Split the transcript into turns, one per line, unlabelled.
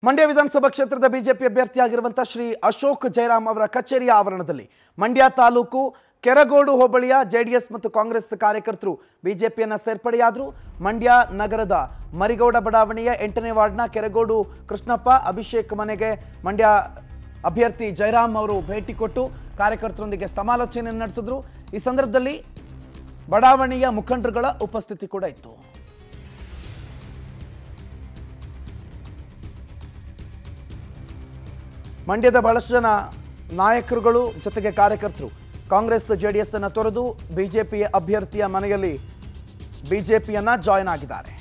ಮಂಡ್ಯ ವಿಧಾನಸಭಾ ಕ್ಷೇತ್ರದ ಬಿಜೆಪಿ ಅಭ್ಯರ್ಥಿಯಾಗಿರುವಂತ ಶ್ರೀ ಅಶೋಕ್ ಜಯರಾಮ್ ಅವರ ಕಚೇರಿಯ ಆವರಣದಲ್ಲಿ ಮಂಡ್ಯ ತಾಲೂಕು ಕೆರಗೋಡು ಹೋಬಳಿಯ ಜೆಡಿಎಸ್ ಮತ್ತು ಕಾಂಗ್ರೆಸ್ ಕಾರ್ಯಕರ್ತರು ಬಿಜೆಪಿಯನ್ನು ಸೇರ್ಪಡೆಯಾದರು. ಮಂಡ್ಯ ನಗರದ ಮರಿಗೌಡ ಬಡಾವಣೆಯ 8ನೇ ವಾರ್ಡ್ನ ಕೆರಗೋಡು ಕೃಷ್ಣಪ್ಪ ಅಭಿಷೇಕ್ ಮನೆಗೆ ಮಂಡ್ಯ ಅಭ್ಯರ್ಥಿ ಜಯರಾಮ್ ಅವರು ಭೇಟಿ ಕೊಟ್ಟು ಕಾರ್ಯಕರ್ತರೊಂದಿಗೆ ಸಮಾಲೋಚನೆ ನಡೆಸಿದ್ರು. ಈ ಸಂದರ್ಭದಲ್ಲಿ ಬಡಾವಣೆಯ ಮುಖಂಡರುಗಳ ಉಪಸ್ಥಿತಿ ಕೂಡ ಇತ್ತು. ಮಂಡ್ಯದ ಬಹಳಷ್ಟು ಜನ ನಾಯಕರುಗಳು ಜೊತೆಗೆ ಕಾರ್ಯಕರ್ತರು ಕಾಂಗ್ರೆಸ್ ಜೆಡಿಎಸ್ ಅನ್ನು ತೊರೆದು ಬಿಜೆಪಿ ಅಭ್ಯರ್ಥಿಯ ಮನೆಯಲ್ಲಿ ಬಿಜೆಪಿಯನ್ನ ಜಾಯಿನ್ ಆಗಿದ್ದಾರೆ.